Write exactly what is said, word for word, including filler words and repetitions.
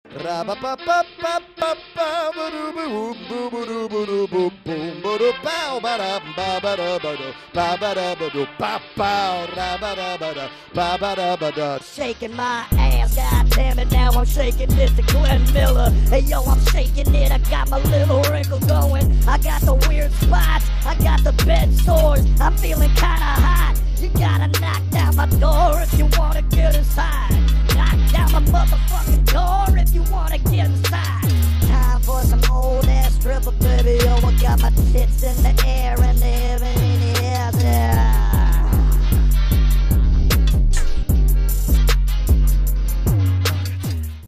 Shaking my ass, god damn it, now I'm shaking this to Glenn Miller. Hey yo, I'm shaking it, I got my little wrinkle going. I got the weird spots, I got the bed sores, I'm feeling kinda hot. You gotta knock down my door if you wanna get inside. Knock down my motherfucking door if you wanna get inside. Time for some old ass stripper, baby. Oh, I got my tits in the